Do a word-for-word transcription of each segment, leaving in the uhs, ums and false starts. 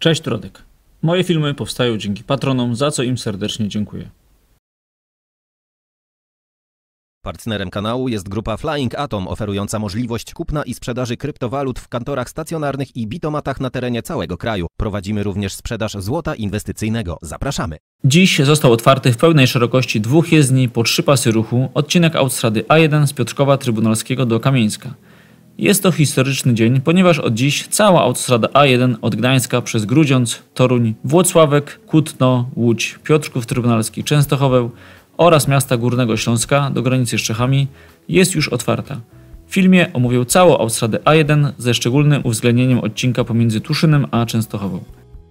Cześć Rodek. Moje filmy powstają dzięki patronom, za co im serdecznie dziękuję. Partnerem kanału jest grupa Flying Atom, oferująca możliwość kupna i sprzedaży kryptowalut w kantorach stacjonarnych i bitomatach na terenie całego kraju. Prowadzimy również sprzedaż złota inwestycyjnego. Zapraszamy. Dziś został otwarty w pełnej szerokości dwóch jezdni po trzy pasy ruchu odcinek autostrady A jeden z Piotrkowa Trybunalskiego do Kamieńska. Jest to historyczny dzień, ponieważ od dziś cała autostrada A jeden od Gdańska przez Grudziądz, Toruń, Włocławek, Kutno, Łódź, Piotrków Trybunalski, Częstochowę oraz miasta Górnego Śląska do granicy z Czechami jest już otwarta. W filmie omówię całą autostradę A jeden ze szczególnym uwzględnieniem odcinka pomiędzy Tuszynem a Częstochową.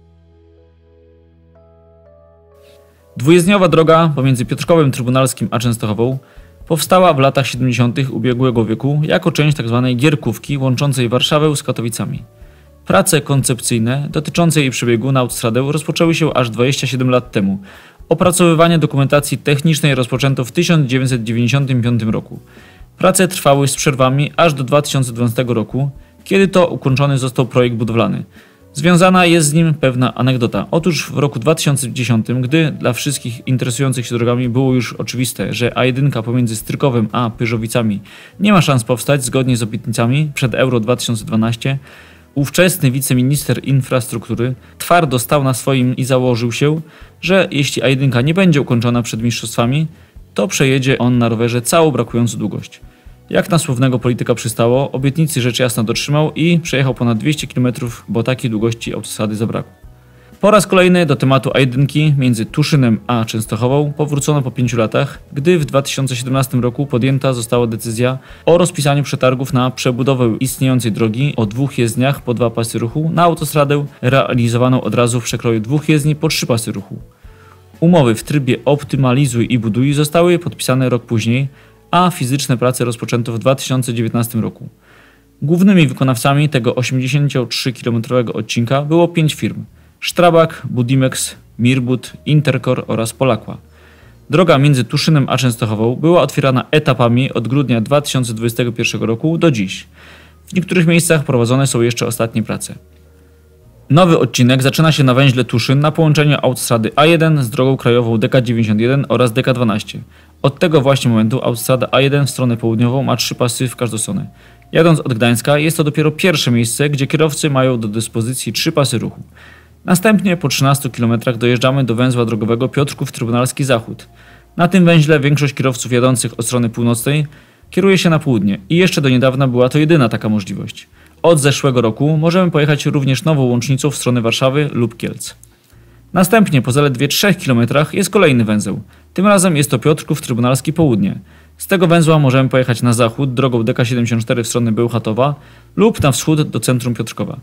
Dwujezdniowa droga pomiędzy Piotrkowem Trybunalskim a Częstochową powstała w latach siedemdziesiątych ubiegłego wieku jako część tzw. gierkówki łączącej Warszawę z Katowicami. Prace koncepcyjne dotyczące jej przebiegu na autostradę rozpoczęły się aż dwadzieścia siedem lat temu. Opracowywanie dokumentacji technicznej rozpoczęto w tysiąc dziewięćset dziewięćdziesiątym piątym roku. Prace trwały z przerwami aż do dwa tysiące dwunastego roku, kiedy to ukończony został projekt budowlany. Związana jest z nim pewna anegdota. Otóż w roku dwa tysiące dziesiątym, gdy dla wszystkich interesujących się drogami było już oczywiste, że A jeden pomiędzy Strykowem a Pyrzowicami nie ma szans powstać zgodnie z obietnicami przed Euro dwa tysiące dwanaście, ówczesny wiceminister infrastruktury twardo stał na swoim i założył się, że jeśli A jeden nie będzie ukończona przed mistrzostwami, to przejedzie on na rowerze całą brakującą długość. Jak na słownego polityka przystało, obietnicy rzecz jasna dotrzymał i przejechał ponad dwieście kilometrów, bo takiej długości autostrady zabrakło. Po raz kolejny do tematu A jeden między Tuszynem a Częstochową powrócono po pięciu latach, gdy w dwa tysiące siedemnastym roku podjęta została decyzja o rozpisaniu przetargów na przebudowę istniejącej drogi o dwóch jezdniach po dwa pasy ruchu na autostradę realizowaną od razu w przekroju dwóch jezdni po trzy pasy ruchu. Umowy w trybie optymalizuj i buduj zostały podpisane rok później, a fizyczne prace rozpoczęto w dwa tysiące dziewiętnastym roku. Głównymi wykonawcami tego osiemdziesięciotrzykilometrowego odcinka było pięć firm: Strabag, Budimex, Mirbud, Intercor oraz Polaqua. Droga między Tuszynem a Częstochową była otwierana etapami od grudnia dwa tysiące dwudziestego pierwszego roku do dziś. W niektórych miejscach prowadzone są jeszcze ostatnie prace. Nowy odcinek zaczyna się na węźle Tuszyn na połączeniu autostrady A jeden z drogą krajową D K dziewięćdziesiąt jeden oraz D K dwanaście. Od tego właśnie momentu autostrada A jeden w stronę południową ma trzy pasy w każdą stronę. Jadąc od Gdańska jest to dopiero pierwsze miejsce, gdzie kierowcy mają do dyspozycji trzy pasy ruchu. Następnie po trzynastu kilometrach dojeżdżamy do węzła drogowego Piotrków Trybunalski Zachód. Na tym węźle większość kierowców jadących od strony północnej kieruje się na południe i jeszcze do niedawna była to jedyna taka możliwość. Od zeszłego roku możemy pojechać również nową łącznicą w stronę Warszawy lub Kielc. Następnie po zaledwie trzech kilometrach jest kolejny węzeł. Tym razem jest to Piotrków Trybunalski Południe. Z tego węzła możemy pojechać na zachód drogą D K siedemdziesiąt cztery w stronę Bełchatowa lub na wschód do centrum Piotrkowa.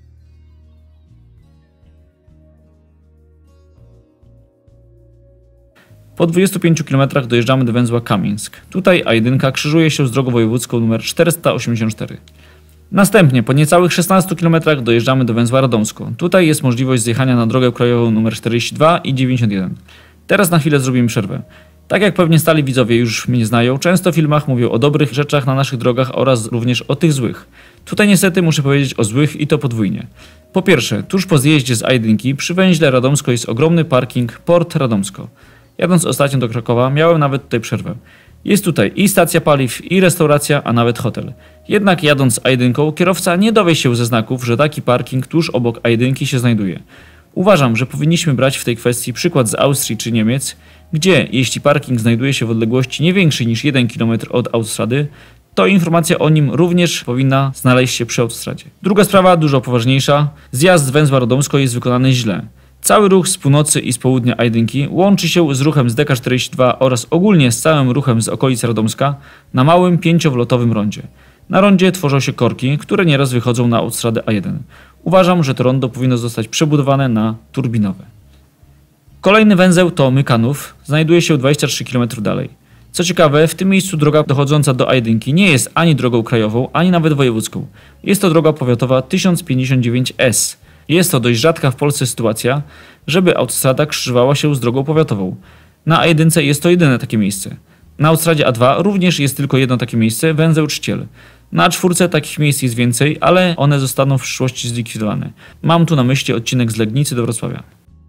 Po dwudziestu pięciu kilometrach dojeżdżamy do węzła Kamieńsk. Tutaj A jeden krzyżuje się z drogą wojewódzką nr czterysta osiemdziesiąt cztery. Następnie po niecałych szesnastu kilometrach dojeżdżamy do węzła Radomsko. Tutaj jest możliwość zjechania na drogę krajową nr czterdzieści dwa i dziewięćdziesiąt jeden. Teraz na chwilę zrobimy przerwę. Tak jak pewnie stali widzowie już mnie znają, często w filmach mówią o dobrych rzeczach na naszych drogach oraz również o tych złych. Tutaj niestety muszę powiedzieć o złych i to podwójnie. Po pierwsze, tuż po zjeździe z A jeden przy węźle Radomsko jest ogromny parking Port Radomsko. Jadąc ostatnio do Krakowa miałem nawet tutaj przerwę. Jest tutaj i stacja paliw, i restauracja, a nawet hotel. Jednak jadąc A jeden kierowca nie dowie się ze znaków, że taki parking tuż obok A jeden się znajduje. Uważam, że powinniśmy brać w tej kwestii przykład z Austrii czy Niemiec, gdzie jeśli parking znajduje się w odległości nie większej niż jeden kilometr od autostrady, to informacja o nim również powinna znaleźć się przy autostradzie. Druga sprawa, dużo poważniejsza. Zjazd z węzła Radomsko jest wykonany źle. Cały ruch z północy i z południa A jeden łączy się z ruchem z D K czterdzieści dwa oraz ogólnie z całym ruchem z okolic Radomska na małym pięciowlotowym rondzie. Na rondzie tworzą się korki, które nieraz wychodzą na autostradę A jeden. Uważam, że to rondo powinno zostać przebudowane na turbinowe. Kolejny węzeł to Mykanów, znajduje się dwadzieścia trzy kilometry dalej. Co ciekawe, w tym miejscu droga dochodząca do A jeden nie jest ani drogą krajową, ani nawet wojewódzką. Jest to droga powiatowa tysiąc pięćdziesiąt dziewięć S. Jest to dość rzadka w Polsce sytuacja, żeby autostrada krzyżowała się z drogą powiatową. Na A jeden jest to jedyne takie miejsce. Na autostradzie A dwa również jest tylko jedno takie miejsce, węzeł Czciel. Na czwórce takich miejsc jest więcej, ale one zostaną w przyszłości zlikwidowane. Mam tu na myśli odcinek z Legnicy do Wrocławia.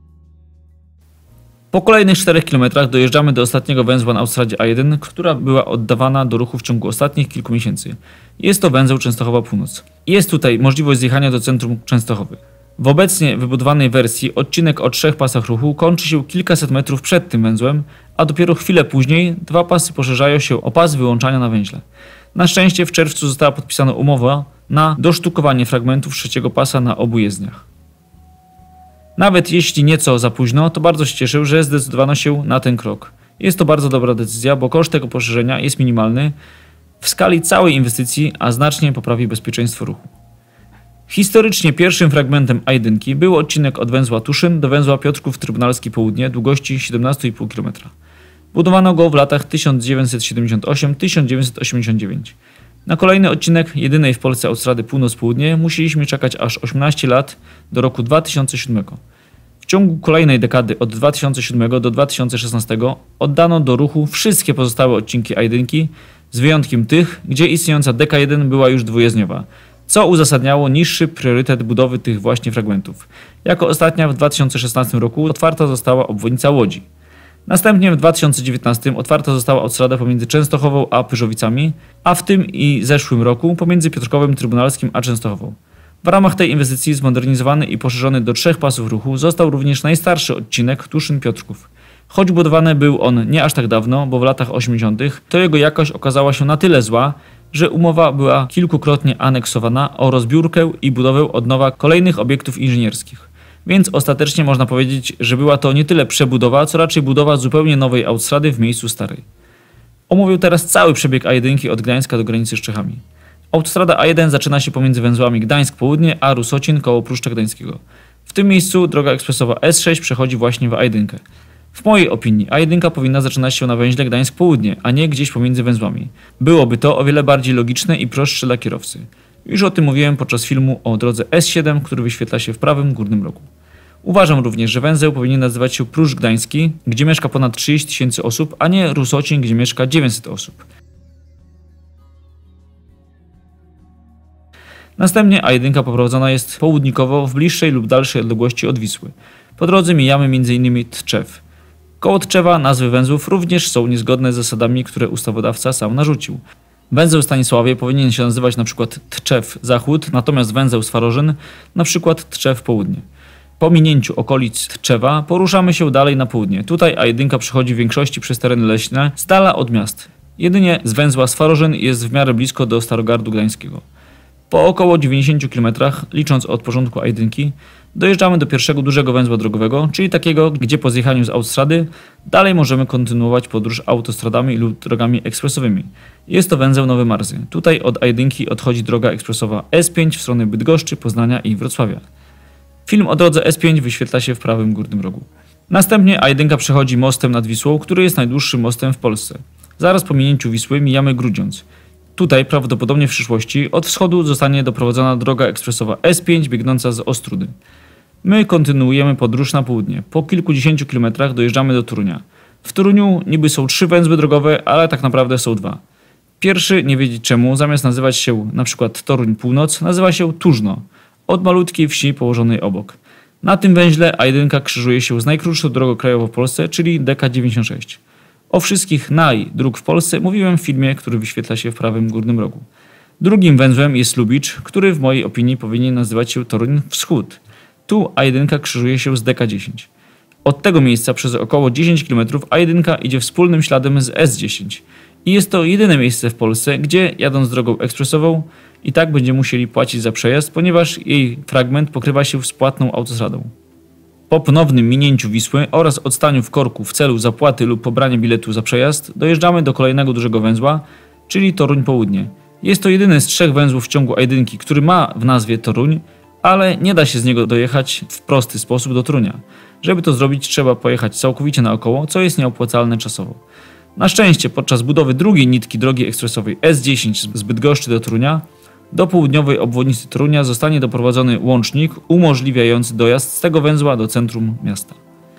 Po kolejnych czterech kilometrach dojeżdżamy do ostatniego węzła na autostradzie A jeden, która była oddawana do ruchu w ciągu ostatnich kilku miesięcy. Jest to węzeł Częstochowa Północ. Jest tutaj możliwość zjechania do centrum Częstochowy. W obecnie wybudowanej wersji odcinek o trzech pasach ruchu kończy się kilkaset metrów przed tym węzłem, a dopiero chwilę później dwa pasy poszerzają się o pas wyłączania na węźle. Na szczęście w czerwcu została podpisana umowa na dosztukowanie fragmentów trzeciego pasa na obu jezdniach. Nawet jeśli nieco za późno, to bardzo się cieszę, że zdecydowano się na ten krok. Jest to bardzo dobra decyzja, bo koszt tego poszerzenia jest minimalny w skali całej inwestycji, a znacznie poprawi bezpieczeństwo ruchu. Historycznie pierwszym fragmentem A jeden był odcinek od węzła Tuszyn do węzła Piotrków Trybunalski Południe długości siedemnaście i pół kilometra. Budowano go w latach tysiąc dziewięćset siedemdziesiąt osiem do tysiąc dziewięćset osiemdziesiąt dziewięć. Na kolejny odcinek jedynej w Polsce autostrady Północ-Południe musieliśmy czekać aż osiemnaście lat do roku dwa tysiące siódmego. W ciągu kolejnej dekady od dwa tysiące siódmego do dwa tysiące szesnastego oddano do ruchu wszystkie pozostałe odcinki A jeden, z wyjątkiem tych, gdzie istniejąca D K jeden była już dwujezdniowa, co uzasadniało niższy priorytet budowy tych właśnie fragmentów. Jako ostatnia w dwa tysiące szesnastym roku otwarta została obwodnica Łodzi. Następnie w dwa tysiące dziewiętnastym otwarta została autostrada pomiędzy Częstochową a Pyrzowicami, a w tym i zeszłym roku pomiędzy Piotrkowem Trybunalskim a Częstochową. W ramach tej inwestycji zmodernizowany i poszerzony do trzech pasów ruchu został również najstarszy odcinek Tuszyn-Piotrków. Choć budowany był on nie aż tak dawno, bo w latach osiemdziesiątych, to jego jakość okazała się na tyle zła, że umowa była kilkukrotnie aneksowana o rozbiórkę i budowę od nowa kolejnych obiektów inżynierskich. Więc ostatecznie można powiedzieć, że była to nie tyle przebudowa, co raczej budowa zupełnie nowej autostrady w miejscu starej. Omówię teraz cały przebieg A jeden od Gdańska do granicy z Czechami. Autostrada A jeden zaczyna się pomiędzy węzłami Gdańsk Południe a Rusocin koło Pruszcza Gdańskiego. W tym miejscu droga ekspresowa S sześć przechodzi właśnie w A jeden. W mojej opinii A jeden powinna zaczynać się na węźle Gdańsk Południe, a nie gdzieś pomiędzy węzłami. Byłoby to o wiele bardziej logiczne i prostsze dla kierowcy. Już o tym mówiłem podczas filmu o drodze S siedem, który wyświetla się w prawym górnym rogu. Uważam również, że węzeł powinien nazywać się Pruszcz Gdański, gdzie mieszka ponad trzydzieści tysięcy osób, a nie Rusocin, gdzie mieszka dziewięćset osób. Następnie A jeden poprowadzona jest południkowo w bliższej lub dalszej odległości od Wisły. Po drodze mijamy między innymi Tczew. Koło Tczewa nazwy węzłów również są niezgodne z zasadami, które ustawodawca sam narzucił. Węzeł w Stanisławie powinien się nazywać np. Tczew Zachód, natomiast węzeł Swarożyn np. Tczew Południe. Po minięciu okolic Tczewa poruszamy się dalej na południe. Tutaj A jeden przechodzi w większości przez tereny leśne, z dala od miast. Jedynie z węzła Swarożyn jest w miarę blisko do Starogardu Gdańskiego. Po około dziewięćdziesięciu kilometrach, licząc od porządku A jeden, dojeżdżamy do pierwszego dużego węzła drogowego, czyli takiego, gdzie po zjechaniu z autostrady dalej możemy kontynuować podróż autostradami lub drogami ekspresowymi. Jest to węzeł Nowy Marzy. Tutaj od A jeden odchodzi droga ekspresowa S pięć w stronę Bydgoszczy, Poznania i Wrocławia. Film o drodze S pięć wyświetla się w prawym górnym rogu. Następnie A jeden przechodzi mostem nad Wisłą, który jest najdłuższym mostem w Polsce. Zaraz po minięciu Wisły mijamy Grudziądz. Tutaj prawdopodobnie w przyszłości od wschodu zostanie doprowadzona droga ekspresowa S pięć biegnąca z Ostrudy. My kontynuujemy podróż na południe. Po kilkudziesięciu kilometrach dojeżdżamy do Torunia. W Toruniu niby są trzy węzły drogowe, ale tak naprawdę są dwa. Pierwszy, nie wiedzieć czemu, zamiast nazywać się np. Toruń Północ, nazywa się Tużno, od malutkiej wsi położonej obok. Na tym węźle A jeden krzyżuje się z najkrótszą drogą krajową w Polsce, czyli D K dziewięćdziesiąt sześć. O wszystkich naj dróg w Polsce mówiłem w filmie, który wyświetla się w prawym górnym rogu. Drugim węzłem jest Lubicz, który w mojej opinii powinien nazywać się Toruń Wschód. Tu A jeden krzyżuje się z D K dziesięć. Od tego miejsca przez około dziesięć kilometrów A jeden idzie wspólnym śladem z S dziesięć. I jest to jedyne miejsce w Polsce, gdzie jadąc drogą ekspresową i tak będziemy musieli płacić za przejazd, ponieważ jej fragment pokrywa się z płatną autostradą. Po ponownym minięciu Wisły oraz odstaniu w korku w celu zapłaty lub pobrania biletu za przejazd, dojeżdżamy do kolejnego dużego węzła, czyli Toruń Południe. Jest to jedyny z trzech węzłów w ciągu A jeden, który ma w nazwie Toruń, ale nie da się z niego dojechać w prosty sposób do Torunia. Żeby to zrobić, trzeba pojechać całkowicie naokoło, co jest nieopłacalne czasowo. Na szczęście podczas budowy drugiej nitki drogi ekspresowej S dziesięć z Bydgoszczy do Torunia, do południowej obwodnicy Torunia zostanie doprowadzony łącznik umożliwiający dojazd z tego węzła do centrum miasta.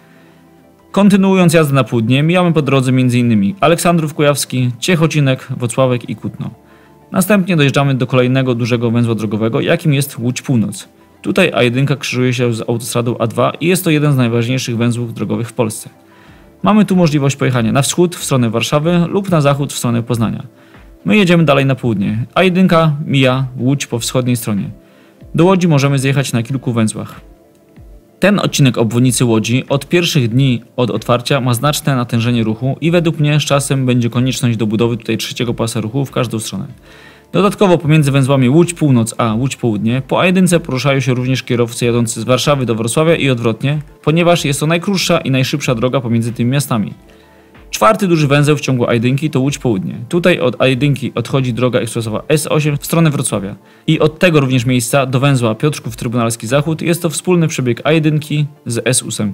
Kontynuując jazdę na południe, mijamy po drodze m.in. Aleksandrów Kujawski, Ciechocinek, Włocławek i Kutno. Następnie dojeżdżamy do kolejnego dużego węzła drogowego, jakim jest Łódź Północ. Tutaj A jeden krzyżuje się z autostradą A dwa i jest to jeden z najważniejszych węzłów drogowych w Polsce. Mamy tu możliwość pojechania na wschód w stronę Warszawy lub na zachód w stronę Poznania. My jedziemy dalej na południe. A jeden mija Łódź po wschodniej stronie. Do Łodzi możemy zjechać na kilku węzłach. Ten odcinek obwodnicy Łodzi od pierwszych dni od otwarcia ma znaczne natężenie ruchu i według mnie z czasem będzie konieczność dobudowy tutaj trzeciego pasa ruchu w każdą stronę. Dodatkowo pomiędzy węzłami Łódź Północ a Łódź Południe po A jeden poruszają się również kierowcy jadący z Warszawy do Wrocławia i odwrotnie, ponieważ jest to najkrótsza i najszybsza droga pomiędzy tymi miastami. Czwarty duży węzeł w ciągu A jeden to Łódź Południe. Tutaj od A jeden odchodzi droga ekspresowa S osiem w stronę Wrocławia. I od tego również miejsca do węzła Piotrków Trybunalski Zachód jest to wspólny przebieg A jeden z S osiem.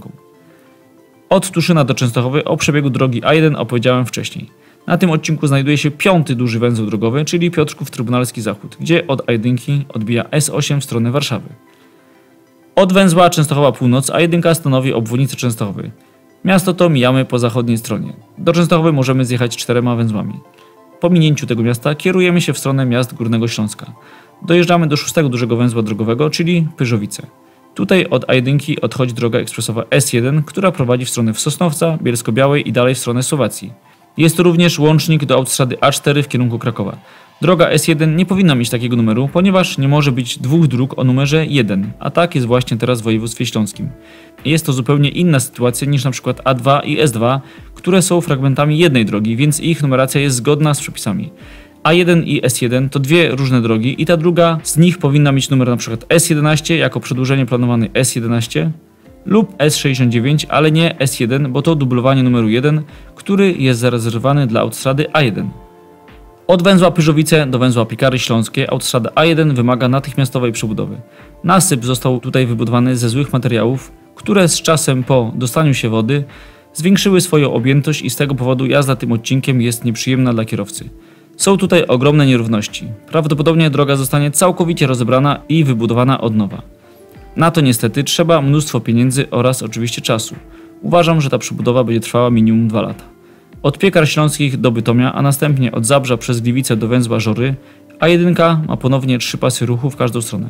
Od Tuszyna do Częstochowy o przebiegu drogi A jeden opowiedziałem wcześniej. Na tym odcinku znajduje się piąty duży węzeł drogowy, czyli Piotrków Trybunalski Zachód, gdzie od A jeden odbija S osiem w stronę Warszawy. Od węzła Częstochowa Północ A jeden stanowi obwodnicę Częstochowy. Miasto to mijamy po zachodniej stronie. Do Częstochowy możemy zjechać czterema węzłami. Po minięciu tego miasta kierujemy się w stronę miast Górnego Śląska. Dojeżdżamy do szóstego dużego węzła drogowego, czyli Pyrzowice. Tutaj od A jeden odchodzi droga ekspresowa S jeden, która prowadzi w stronę Sosnowca, Bielsko-Białej i dalej w stronę Słowacji. Jest to również łącznik do autostrady A cztery w kierunku Krakowa. Droga S jeden nie powinna mieć takiego numeru, ponieważ nie może być dwóch dróg o numerze jeden, a tak jest właśnie teraz w województwie śląskim. Jest to zupełnie inna sytuacja niż np. A dwa i S dwa, które są fragmentami jednej drogi, więc ich numeracja jest zgodna z przepisami. A jeden i S jeden to dwie różne drogi i ta druga z nich powinna mieć numer np. S jedenaście jako przedłużenie planowanej S jedenaście lub S sześćdziesiąt dziewięć, ale nie S jeden, bo to dublowanie numeru jeden, który jest zarezerwowany dla autostrady A jeden. Od węzła Pyrzowice do węzła Piekary Śląskie autostrada A jeden wymaga natychmiastowej przebudowy. Nasyp został tutaj wybudowany ze złych materiałów, które z czasem po dostaniu się wody zwiększyły swoją objętość i z tego powodu jazda tym odcinkiem jest nieprzyjemna dla kierowcy. Są tutaj ogromne nierówności. Prawdopodobnie droga zostanie całkowicie rozebrana i wybudowana od nowa. Na to niestety trzeba mnóstwo pieniędzy oraz oczywiście czasu. Uważam, że ta przebudowa będzie trwała minimum dwa lata. Od Piekar Śląskich do Bytomia, a następnie od Zabrza przez Gliwice do węzła Żory, A jeden ma ponownie trzy pasy ruchu w każdą stronę.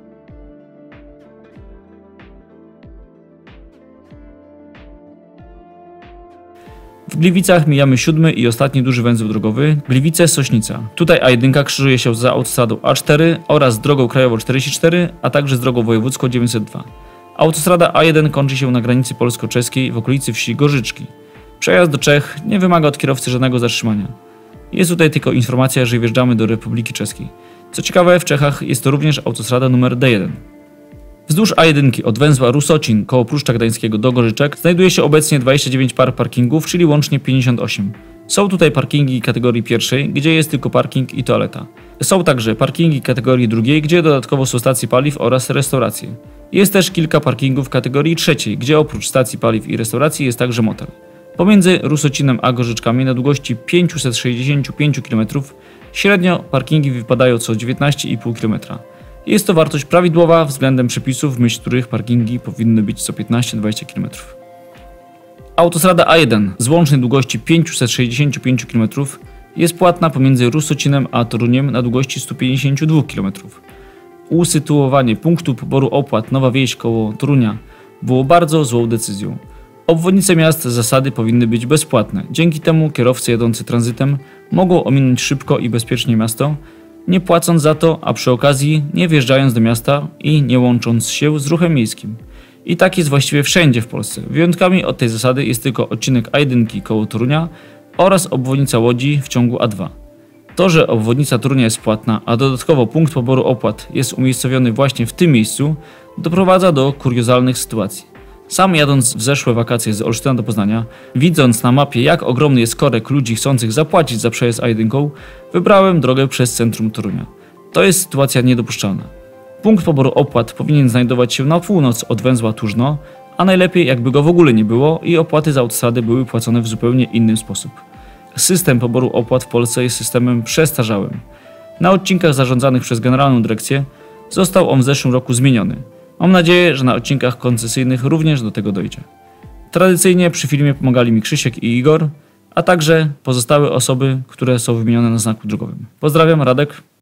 W Gliwicach mijamy siódmy i ostatni duży węzeł drogowy, Gliwice-Sośnica. Tutaj A jeden krzyżuje się za autostradą A cztery oraz z drogą krajową czterdzieści cztery, a także z drogą wojewódzką dziewięćset dwa. Autostrada A jeden kończy się na granicy polsko-czeskiej w okolicy wsi Gorzyczki. Przejazd do Czech nie wymaga od kierowcy żadnego zatrzymania. Jest tutaj tylko informacja, że wjeżdżamy do Republiki Czeskiej. Co ciekawe, w Czechach jest to również autostrada numer D jeden. Wzdłuż A jeden od węzła Rusocin koło Pruszcza Gdańskiego do Gorzyczek znajduje się obecnie dwadzieścia dziewięć par parkingów, czyli łącznie pięćdziesiąt osiem. Są tutaj parkingi kategorii pierwszej, gdzie jest tylko parking i toaleta. Są także parkingi kategorii drugiej, gdzie dodatkowo są stacje paliw oraz restauracje. Jest też kilka parkingów kategorii trzeciej, gdzie oprócz stacji paliw i restauracji jest także motel. Pomiędzy Rusocinem a Gorzyczkami na długości pięćset sześćdziesiąt pięć kilometrów średnio parkingi wypadają co dziewiętnaście i pół kilometra. Jest to wartość prawidłowa względem przepisów, w myśl których parkingi powinny być co piętnaście do dwudziestu kilometrów. Autostrada A jeden z łącznej długości pięćset sześćdziesiąt pięć kilometrów jest płatna pomiędzy Rusocinem a Toruniem na długości stu pięćdziesięciu dwóch kilometrów. Usytuowanie punktu poboru opłat Nowa Wieś koło Torunia było bardzo złą decyzją. Obwodnice miast z zasady powinny być bezpłatne. Dzięki temu kierowcy jadący tranzytem mogą ominąć szybko i bezpiecznie miasto, nie płacąc za to, a przy okazji nie wjeżdżając do miasta i nie łącząc się z ruchem miejskim. I tak jest właściwie wszędzie w Polsce. Wyjątkami od tej zasady jest tylko odcinek A jeden koło Torunia oraz obwodnica Łodzi w ciągu A dwa. To, że obwodnica Torunia jest płatna, a dodatkowo punkt poboru opłat jest umiejscowiony właśnie w tym miejscu, doprowadza do kuriozalnych sytuacji. Sam jadąc w zeszłe wakacje z Olsztyna do Poznania, widząc na mapie, jak ogromny jest korek ludzi chcących zapłacić za przejazd A jeden, wybrałem drogę przez centrum Torunia. To jest sytuacja niedopuszczalna. Punkt poboru opłat powinien znajdować się na północ od węzła Turzno, a najlepiej jakby go w ogóle nie było i opłaty za autostrady były płacone w zupełnie inny sposób. System poboru opłat w Polsce jest systemem przestarzałym. Na odcinkach zarządzanych przez Generalną Dyrekcję został on w zeszłym roku zmieniony. Mam nadzieję, że na odcinkach koncesyjnych również do tego dojdzie. Tradycyjnie przy filmie pomagali mi Krzysiek i Igor, a także pozostałe osoby, które są wymienione na znaku drogowym. Pozdrawiam, Radek.